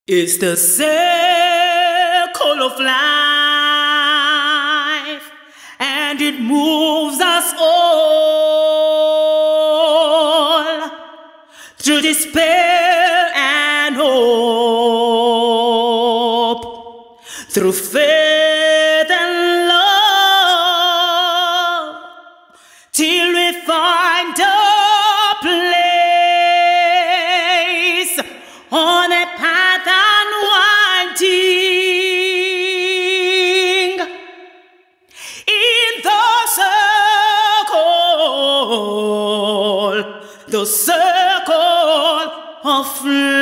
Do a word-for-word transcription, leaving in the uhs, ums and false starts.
It's the circle of life, and it moves us all through despair and hope, through faith and love, till we find a place on a path unwinding. In the circle, the circle of life.